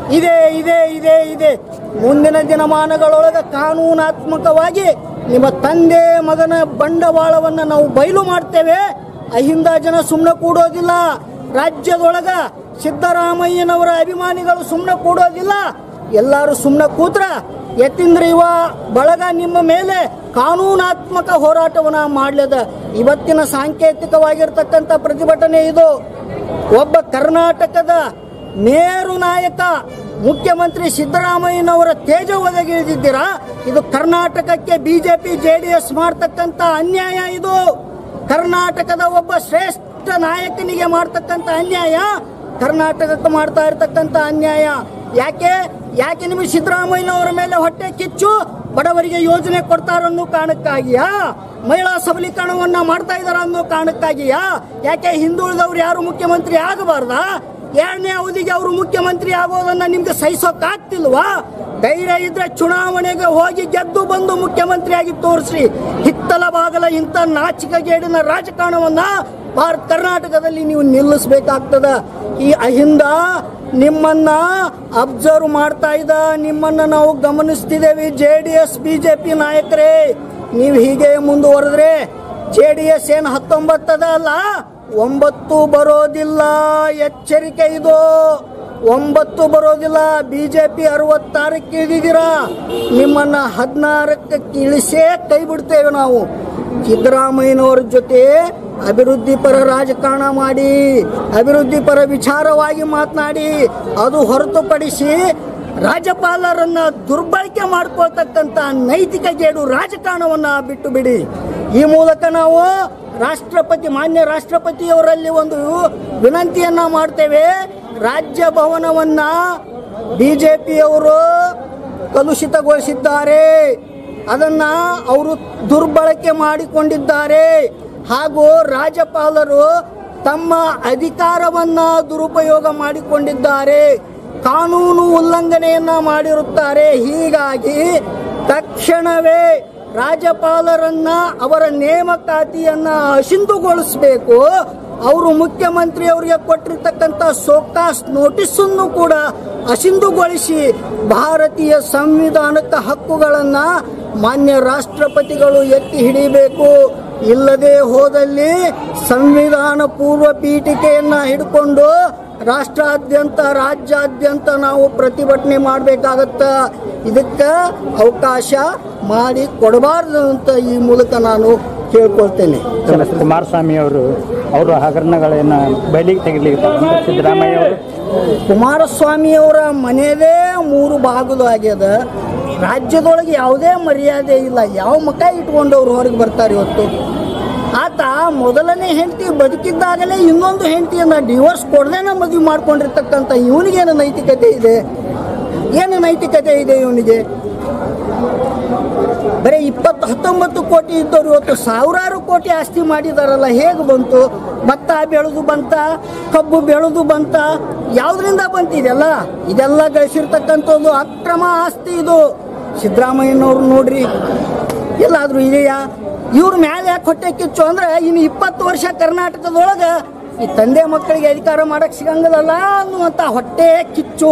ಇದೆ ಮುಂದಿನ ದಿನಮಾನಗಳೊಳಗೆ ಕಾನೂನಾತ್ಮಕವಾಗಿ ನಿಮ್ಮ ತಂದೆ ಮಗನ ಬಂಡವಾಳವನ್ನು ನಾವು ಬಯಲು ಮಾಡ್ತೇವೆ. ಅಹಿಂದ ಜನ ಸುಮ್ಮನೆ ಕೂಡೋದಿಲ್ಲ. ರಾಜ್ಯದೊಳಗ ಸಿದ್ದರಾಮಯ್ಯನವರ ಅಭಿಮಾನಿಗಳು ಸುಮ್ಮನೆ ಕೂಡೋದಿಲ್ಲ. ಎಲ್ಲರೂ ಸುಮ್ಮನೆ ಕೂತ್ರ ಯತೀಂದ್ರ ಯುವ ಬಳಗ ನಿಮ್ಮ ಮೇಲೆ ಕಾನೂನಾತ್ಮಕ ಹೋರಾಟವನ್ನು ಮಾಡಲಿದೆ. ಇವತ್ತಿನ ಸಾಂಕೇತಿಕವಾಗಿರ್ತಕ್ಕಂಥ ಪ್ರತಿಭಟನೆ ಇದು. ಒಬ್ಬ ಕರ್ನಾಟಕದ ಮೇರು ನಾಯಕ ಮುಖ್ಯಮಂತ್ರಿ ಸಿದ್ದರಾಮಯ್ಯನವರ ತೇಜೋವಧೆಗಿಳಿದಿದ್ದೀರಾ. ಇದು ಕರ್ನಾಟಕಕ್ಕೆ BJP JDS ಮಾಡ್ತಕ್ಕಂಥ ಅನ್ಯಾಯ. ಇದು ಕರ್ನಾಟಕದ ಒಬ್ಬ ಶ್ರೇಷ್ಠ ನಾಯಕನಿಗೆ ಮಾಡ್ತಕ್ಕಂಥ ಅನ್ಯಾಯ, ಕರ್ನಾಟಕಕ್ಕೆ ಮಾಡ್ತಾ ಇರ್ತಕ್ಕಂಥ ಅನ್ಯಾಯ. ಯಾಕೆ ನಿಮಗೆ ಸಿದ್ದರಾಮಯ್ಯನವರ ಮೇಲೆ ಹೊಟ್ಟೆ ಕಿಚ್ಚು? ಬಡವರಿಗೆ ಯೋಜನೆ ಕೊಡ್ತಾರನ್ನೋ ಕಾರಣಕ್ಕಾಗಿಯಾ? ಮಹಿಳಾ ಸಬಲೀಕರಣವನ್ನ ಮಾಡ್ತಾ ಇದಾರ ಅನ್ನೋ ಕಾರಣಕ್ಕಾಗಿಯಾ? ಯಾಕೆ ಹಿಂದುಳಿದವ್ರು ಯಾರು ಮುಖ್ಯಮಂತ್ರಿ ಆಗಬಾರ್ದಾ? 2ನೇ ಅವಧಿಗೆ ಅವರು ಮುಖ್ಯಮಂತ್ರಿ ಆಗೋದನ್ನ ನಿಮ್ಗೆ ಸಹಿಸೋಕಾಗ್ತಿಲ್ವಾ? ಧೈರ್ಯ ಇದ್ರೆ ಚುನಾವಣೆಗೆ ಹೋಗಿ ಗೆದ್ದು ಬಂದು ಮುಖ್ಯಮಂತ್ರಿಯಾಗಿ ತೋರಿಸ್ರಿ. ಹಿತ್ತಲ ಬಾಗಲ ಇಂಥ ನಾಚಿಕೆಗೇಡಿನ ರಾಜಕಾರಣವನ್ನ ಕರ್ನಾಟಕದಲ್ಲಿ ನೀವು ನಿಲ್ಲಿಸಬೇಕಾಗ್ತದ. ಈ ಅಹಿಂದ ನಿಮ್ಮನ್ನ ಅಬ್ಸರ್ವ್ ಮಾಡ್ತಾ ಇದ್ದ, ನಿಮ್ಮನ್ನ ನಾವು ಗಮನಿಸ್ತಿದ್ದೇವೆ. JDS BJP ನಾಯಕರೇ, ನೀವು ಹೀಗೆ ಮುಂದುವರೆದ್ರೆ JDS ಏನು 19 ಅಲ್ಲ 9 ಬರೋದಿಲ್ಲ. ಎಚ್ಚರಿಕೆ ಇದು, 9 ಬರೋದಿಲ್ಲ. BJP 66ಕ್ಕೆ ಇಳಿದಿರಾ, ನಿಮ್ಮನ್ನ 16ಕ್ಕೆ ಇಳಿಸೇ ಕೈ ಬಿಡ್ತೇವೆ ನಾವು. ಸಿದ್ದರಾಮಯ್ಯನವ್ರ ಜೊತೆ ಅಭಿವೃದ್ಧಿ ಪರ ರಾಜಕಾರಣ ಮಾಡಿ, ಅಭಿವೃದ್ಧಿ ಪರ ವಿಚಾರವಾಗಿ ಮಾತನಾಡಿ, ಅದು ಹೊರತುಪಡಿಸಿ ರಾಜ್ಯಪಾಲರನ್ನ ದುರ್ಬಳಕೆ ಮಾಡ್ಕೊಳ್ತಕ್ಕಂಥ ನೈತಿಕ ಗೇಡು ರಾಜಕಾರಣವನ್ನ ಬಿಟ್ಟು ಬಿಡಿ. ಈ ಮೂಲಕ ನಾವು ಮಾನ್ಯ ರಾಷ್ಟ್ರಪತಿಯವರಲ್ಲಿ ಒಂದು ವಿನಂತಿಯನ್ನ ಮಾಡ್ತೇವೆ. ರಾಜ್ಯ ಭವನವನ್ನ BJPಯವರು ಕಲುಷಿತಗೊಳಿಸಿದ್ದಾರೆ, ಅದನ್ನ ಅವರು ದುರ್ಬಳಕೆ ಮಾಡಿಕೊಂಡಿದ್ದಾರೆ. ಹಾಗೂ ರಾಜ್ಯಪಾಲರು ತಮ್ಮ ಅಧಿಕಾರವನ್ನ ದುರುಪಯೋಗ ಮಾಡಿಕೊಂಡಿದ್ದಾರೆ, ಕಾನೂನು ಉಲ್ಲಂಘನೆಯನ್ನ ಮಾಡಿರುತ್ತಾರೆ. ಹೀಗಾಗಿ ತಕ್ಷಣವೇ ರಾಜ್ಯಪಾಲರನ್ನ ಅವರ ನೇಮಕಾತಿಯನ್ನ ಅಸಿಂಧುಗೊಳಿಸಬೇಕು. ಅವರು ಮುಖ್ಯಮಂತ್ರಿಯವರಿಗೆ ಕೊಟ್ಟಿರ್ತಕ್ಕಂಥ ಸೋಕಾಸ್ ನೋಟಿಸ್ ಅನ್ನು ಕೂಡ ಅಸಿಂಧುಗೊಳಿಸಿ ಭಾರತೀಯ ಸಂವಿಧಾನದ ಹಕ್ಕುಗಳನ್ನ ಮಾನ್ಯ ರಾಷ್ಟ್ರಪತಿಗಳು ಎತ್ತಿ ಹಿಡಿಬೇಕು. ಇಲ್ಲದೆ ಹೋದಲ್ಲಿ ಸಂವಿಧಾನ ಪೂರ್ವ ಪೀಠಿಕೆಯನ್ನ ಹಿಡ್ಕೊಂಡು ರಾಜ್ಯಾದ್ಯಂತ ನಾವು ಪ್ರತಿಭಟನೆ ಮಾಡಬೇಕಾಗತ್ತ. ಇದಕ್ಕೆ ಅವಕಾಶ ಮಾಡಿ ಕೊಡಬಾರ್ದು ಅಂತ ಈ ಮೂಲಕ ನಾನು ಕೇಳ್ಕೊಳ್ತೇನೆ. ಕುಮಾರಸ್ವಾಮಿ ಅವರ ಹಗರಣಗಳನ್ನ ಬಯಲಿಗೆ ತೆಗಿಲಿಕ್ಕೆ ಸಿದ್ದರಾಮಯ್ಯ ಅವರು, ಕುಮಾರಸ್ವಾಮಿಯವರ ಮನೆಯದೇ 3 ಭಾಗಲು ಆಗ್ಯದ. ರಾಜ್ಯದೊಳಗೆ ಯಾವುದೇ ಮರ್ಯಾದೆ ಇಲ್ಲ. ಯಾವ ಮುಖ ಇಟ್ಕೊಂಡು ಅವ್ರು ಹೊರಗೆ ಬರ್ತಾರೆ ಇವತ್ತು? ಆತ ಮೊದಲನೇ ಹೆಂಡತಿ ಬದುಕಿದ್ದಾಗಲೇ ಇನ್ನೊಂದು ಹೆಂಡತಿಯನ್ನ ಡಿವೋರ್ಸ್ ಕೊಡದೇನ ಮದುವೆ ಮಾಡ್ಕೊಂಡಿರ್ತಕ್ಕಂಥ ಇವನಿಗೇನು ನೈತಿಕತೆ ಇದೆ? ಏನು ನೈತಿಕತೆ ಇದೆ ಇವನಿಗೆ? ಬರೀ 19 ಕೋಟಿ ಇದ್ದವ್ರು ಇವತ್ತು ಸಾವಿರಾರು ಕೋಟಿ ಆಸ್ತಿ ಮಾಡಿದಾರಲ್ಲ, ಹೇಗೆ ಬಂತು? ಭತ್ತ ಬೆಳೆದು ಬಂತ, ಕಬ್ಬು ಬೆಳೆದು ಬಂತ, ಯಾವುದರಿಂದ ಬಂತಿದೆಲ್ಲ? ಇದೆಲ್ಲ ಗಳಿಸಿರ್ತಕ್ಕಂಥದ್ದು ಅಕ್ರಮ ಆಸ್ತಿ. ಇದು ಸಿದ್ದರಾಮಯ್ಯನವ್ರು ನೋಡ್ರಿ, ಎಲ್ಲಾದ್ರೂ ಇದೆಯಾ? ಇವ್ರ ಮೇಲೆ ಯಾಕೆ ಹೊಟ್ಟೆ ಕಿಚ್ಚು ಅಂದ್ರೆ, ಇನ್ನು 20 ವರ್ಷ ಕರ್ನಾಟಕದೊಳಗೆ ಈ ತಂದೆ ಮಕ್ಕಳಿಗೆ ಅಧಿಕಾರ ಮಾಡಕ್ ಸಿಗಂಗಿಲ್ಲಲ್ಲ ಅನ್ನುವಂಥ ಹೊಟ್ಟೆ ಕಿಚ್ಚು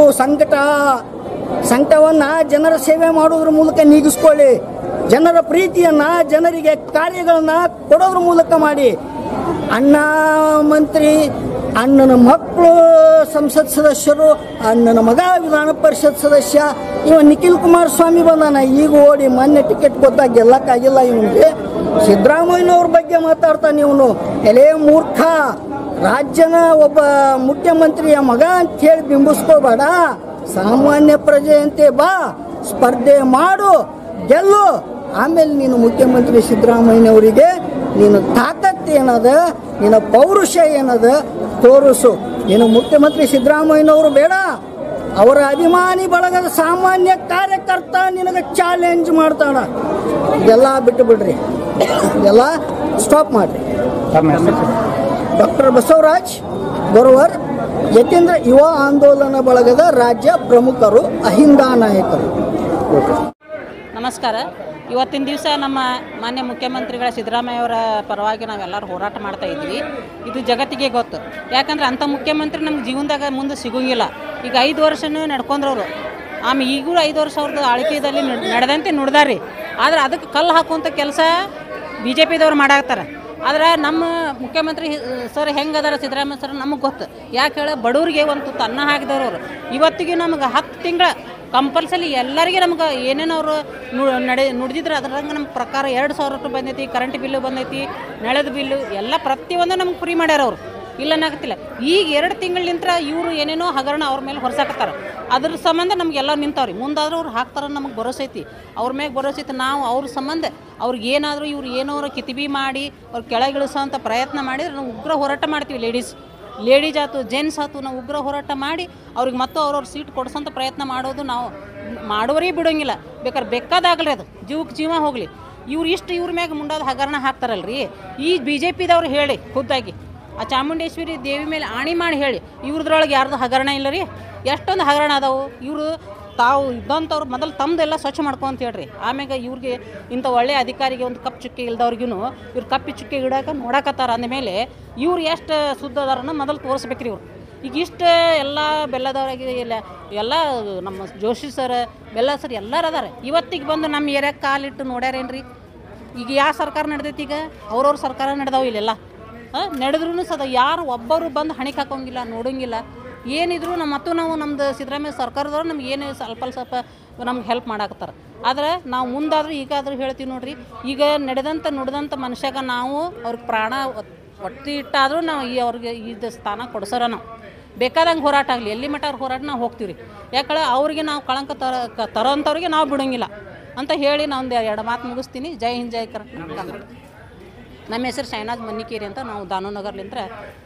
ಸಂಕಟವನ್ನ ಜನರ ಸೇವೆ ಮಾಡೋದ್ರ ಮೂಲಕ ನೀಗಿಸ್ಕೊಳ್ಳಿ. ಜನರ ಪ್ರೀತಿಯನ್ನ, ಜನರಿಗೆ ಕಾರ್ಯಗಳನ್ನ ಕೊಡೋದ್ರ ಮೂಲಕ ಮಾಡಿ. ಅಣ್ಣ ಮಂತ್ರಿ, ಅಣ್ಣನ ಮಕ್ಕಳು ಸಂಸತ್ ಸದಸ್ಯರು, ಅಣ್ಣನ ಮಗ ವಿಧಾನ ಪರಿಷತ್ ಸದಸ್ಯ, ಇವ ನಿಖಿಲ್ ಕುಮಾರಸ್ವಾಮಿ ಬಂದಾನ. ಈಗ ಓಡಿ ಮೊನ್ನೆ ಟಿಕೆಟ್ ಕೊಟ್ಟಾಗ ಗೆಲ್ಲಕ್ಕಾಗಿಲ್ಲ ಇವನಿಗೆ. ಸಿದ್ದರಾಮಯ್ಯನವ್ರ ಬಗ್ಗೆ ಮಾತಾಡ್ತಾನೆ ಇವನು. ಎಲೆ ಮೂರ್ಖ, ರಾಜ್ಯನ ಒಬ್ಬ ಮುಖ್ಯಮಂತ್ರಿಯ ಮಗ ಅಂತ ಹೇಳಿ ಬಿಂಬಿಸ್ಕೋಬೇಡ. ಸಾಮಾನ್ಯ ಪ್ರಜೆಯಂತೆ ಬಾ, ಸ್ಪರ್ಧೆ ಮಾಡು, ಗೆಲ್ಲು. ಆಮೇಲೆ ನೀನು ಮುಖ್ಯಮಂತ್ರಿ ಸಿದ್ದರಾಮಯ್ಯನವರಿಗೆ ನೀನು ತಾಕತ್ತೇನದ, ನಿನ್ನ ಪೌರುಷ ಏನದ ತೋರಿಸು. ನೀನು ಮುಖ್ಯಮಂತ್ರಿ ಸಿದ್ದರಾಮಯ್ಯನವರು ಬೇಡ, ಅವರ ಅಭಿಮಾನಿ ಬಳಗದ ಸಾಮಾನ್ಯ ಕಾರ್ಯಕರ್ತ ನಿನಗೆ ಚಾಲೆಂಜ್ ಮಾಡ್ತಾನ. ಇದೆಲ್ಲ ಬಿಟ್ಟು ಬಿಡ್ರಿ, ಇದೆಲ್ಲ ಸ್ಟಾಪ್ ಮಾಡ್ರಿ. ಡಾಕ್ಟರ್ ಬಸವರಾಜ್ ಗೊರವರ್, ಯತೀಂದ್ರ ಯುವ ಆಂದೋಲನ ಬಳಗದ ರಾಜ್ಯ ಪ್ರಮುಖರು, ಅಹಿಂದ ನಾಯಕರು. ನಮಸ್ಕಾರ. ಇವತ್ತಿನ ದಿವಸ ನಮ್ಮ ಮಾನ್ಯ ಮುಖ್ಯಮಂತ್ರಿಗಳ ಸಿದ್ದರಾಮಯ್ಯ ಅವರ ಪರವಾಗಿ ನಾವೆಲ್ಲರೂ ಹೋರಾಟ ಮಾಡ್ತಾ ಇದ್ವಿ. ಇದು ಜಗತ್ತಿಗೆ ಗೊತ್ತು. ಯಾಕಂದ್ರೆ ಅಂಥ ಮುಖ್ಯಮಂತ್ರಿ ನಮ್ಗೆ ಜೀವನದಾಗ ಮುಂದೆ ಸಿಗೋಂಗಿಲ್ಲ. ಈಗ 5 ವರ್ಷನೂ ನಡ್ಕೊಂಡ್ರವರು, ಆಮೇಲೆ ಈಗೂ 5 ವರ್ಷ ಅವ್ರದ್ದು ಆಳ್ಕೆಯಲ್ಲಿ ನಡೆದಂತೆ ನುಡ್ದಾರಿ. ಆದರೆ ಅದಕ್ಕೆ ಕಲ್ಲು ಹಾಕುವಂಥ ಕೆಲಸ BJPದವ್ರು ಮಾಡಾಕ್ತಾರೆ. ಆದ್ರೆ ನಮ್ಮ ಮುಖ್ಯಮಂತ್ರಿ ಸರ್ ಹೆಂಗದಾರ ಸಿದ್ದರಾಮಯ್ಯ ಸರ್ ನಮಗೆ ಗೊತ್ತು. ಯಾಕೆ ಹೇಳಿ, ಬಡವ್ರಿಗೆ ಒಂದು ತುತ್ತು ಅನ್ನ ಹಾಕಿದವ್ರು ಅವರು. ಇವತ್ತಿಗೆ ನಮ್ಗೆ 10 ತಿಂಗಳ ಕಂಪಲ್ಸರಿ ಎಲ್ಲರಿಗೆ ನಮ್ಗೆ ಏನೇನು ಅವರು ನುಡಿದಿದ್ರೆ ಅದ್ರಂಗೆ ನಮ್ಮ ಪ್ರಕಾರ 2,000 ರೂಪಾಯಿ ಬಂದೈತಿ, ಕರೆಂಟ್ ಬಿಲ್ಲು ಬಂದೈತಿ, ನೆಲದ ಬಿಲ್ಲು ಎಲ್ಲ ಪ್ರತಿಯೊಂದು ನಮ್ಗೆ ಫ್ರೀ ಮಾಡ್ಯಾರ ಅವರು. ಇಲ್ಲನಾಗತ್ತಿಲ್ಲ. ಈಗ 2 ತಿಂಗಳಿಂದ ಇವರು ಏನೇನೋ ಹಗರಣ ಅವ್ರ ಮೇಲೆ ಹೊರಸಾಕತ್ತಾರ. ಅದ್ರ ಸಂಬಂಧ ನಮಗೆಲ್ಲ ನಿಂತವ್ರಿ. ಮುಂದಾದ್ರೂ ಅವ್ರು ಹಾಕ್ತಾರ ನಮಗೆ ಭರೋಸೆ ಐತಿ, ಅವ್ರ ಮ್ಯಾಗ ಭರೋಸೆ ಐತಿ. ನಾವು ಅವ್ರ ಸಂಬಂಧ ಅವ್ರಿಗೆ ಏನಾದರೂ ಇವ್ರು ಏನೋರು ಕಿತಿಬಿ ಮಾಡಿ ಅವ್ರು ಕೆಳಗಿಳಿಸೋಂಥ ಪ್ರಯತ್ನ ಮಾಡಿದ್ರೆ ನಾವು ಉಗ್ರ ಹೋರಾಟ ಮಾಡ್ತೀವಿ. ಲೇಡೀಸ್ ಆಯ್ತು, ಜೆಂಟ್ಸ್ ಆಯ್ತು, ನಾವು ಉಗ್ರ ಹೋರಾಟ ಮಾಡಿ ಅವ್ರಿಗೆ ಮತ್ತು ಅವ್ರವ್ರ ಸೀಟ್ ಕೊಡಿಸೋಂಥ ಪ್ರಯತ್ನ ಮಾಡೋದು ನಾವು ಮಾಡೋರೇ ಬಿಡೋಂಗಿಲ್ಲ. ಬೇಕಾದಾಗಲಿ ಅದು ಜೀವಕ್ಕೆ ಜೀವ ಹೋಗಲಿ. ಇವ್ರ ಮ್ಯಾಗ ಮುಂಡಾದ ಹಗರಣ ಹಾಕ್ತಾರಲ್ರಿ. ಈ BJPದವ್ರು ಹೇಳಿ ಖುದ್ದಾಗಿ ಆ ಚಾಮುಂಡೇಶ್ವರಿ ದೇವಿ ಮೇಲೆ ಆಣಿ ಮಾಡಿ ಹೇಳಿ, ಇವ್ರದ್ರೊಳಗೆ ಯಾರ್ದು ಹಗರಣ ಇಲ್ಲ ರೀ. ಎಷ್ಟೊಂದು ಹಗರಣ ಅದಾವು. ಇವರು ತಾವು ಇದ್ದಂಥವ್ರು ಮೊದಲು ತಮ್ಮದೆಲ್ಲ ಸ್ವಚ್ಛ ಮಾಡ್ಕೊ ಅಂತ ಹೇಳ್ರಿ. ಆಮ್ಯಾಗ ಇವ್ರಿಗೆ ಇಂಥ ಒಳ್ಳೆಯ ಅಧಿಕಾರಿಗೆ ಒಂದು ಕಪ್ಪು ಚುಕ್ಕೆ ಇಲ್ದವ್ರಿಗೂ ಇವ್ರು ಕಪ್ಪಿ ಚುಕ್ಕೆ ಇಡಕ್ಕೆ ನೋಡಕತ್ತಾರ ಅಂದಮೇಲೆ ಇವ್ರು ಎಷ್ಟು ಶುದ್ಧ ಅದಾರನ್ನ ಮೊದಲು ತೋರಿಸ್ಬೇಕ್ರಿ ಇವ್ರು. ಈಗ ಇಷ್ಟು ಎಲ್ಲ ಬೆಲ್ಲದವ್ರಿಗೆ ಎಲ್ಲ ನಮ್ಮ ಜೋಶಿ ಸರ್ ಬೆಲ್ಲ ಸರ್ ಎಲ್ಲರೂ ಅದಾರೆ. ಇವತ್ತಿಗೆ ಬಂದು ನಮ್ಮ ಏರಿಯಾಕ್ಕೆ ಕಾಲಿಟ್ಟು ನೋಡ್ಯಾರೇನ್ರಿ? ಈಗ ಯಾವ ಸರ್ಕಾರ ನಡೆದೈತಿ? ಈಗ ಅವ್ರವ್ರ ಸರ್ಕಾರ ನಡೆದಾವ ಇಲ್ಲೆಲ್ಲ ನಡೆದ್ರೂ ಸದ ಯಾರು ಒಬ್ಬರು ಬಂದು ಹಣಿಕೆ ಹಾಕೋಂಗಿಲ್ಲ, ನೋಡೋಂಗಿಲ್ಲ. ಏನಿದ್ರು ನಾವು ನಮ್ಮದು ಸಿದ್ದರಾಮಯ್ಯ ಸರ್ಕಾರದವ್ರು ನಮ್ಗೆ ಏನು ಸ್ವಲ್ಪ ನಮ್ಗೆ ಹೆಲ್ಪ್ ಮಾಡಾಕತ್ತಾರ. ಆದರೆ ನಾವು ಮುಂದಾದರೂ ಈಗಾದರೂ ಹೇಳ್ತೀವಿ ನೋಡ್ರಿ, ಈಗ ನುಡಿದಂಥ ಮನುಷ್ಯಾಗ ನಾವು ಅವ್ರಿಗೆ ಪ್ರಾಣ ಒತ್ತಿ ಇಟ್ಟಾದರೂ ನಾವು ಅವ್ರಿಗೆ ಇದು ಸ್ಥಾನ ಕೊಡ್ಸೋರ. ನಾವು ಬೇಕಾದಂಗೆ ಹೋರಾಟ ಆಗಲಿ, ಎಲ್ಲಿ ಮಟ್ಟ ಹೋರಾಟ ನಾವು ಹೋಗ್ತೀವಿ ರೀ. ಯಾಕಂದ್ರೆ ಅವ್ರಿಗೆ ನಾವು ಕಳಂಕ ತರೋಂಥವ್ರಿಗೆ ನಾವು ಬಿಡೋಂಗಿಲ್ಲ ಅಂತ ಹೇಳಿ ನಾನು ಒಂದು 2 ಮಾತು ಮುಗಿಸ್ತೀನಿ. ಜೈ ಹಿಂದ್, ಜೈ ಕರ್ನಾಟಕ. ನಮ್ಮ ಹೆಸರು ಶೈನಾಜ್ ಮನ್ನಿಕೇರಿ ಅಂತ. ನಾವು ದಾನೂನಗರ್ಲಿಂದ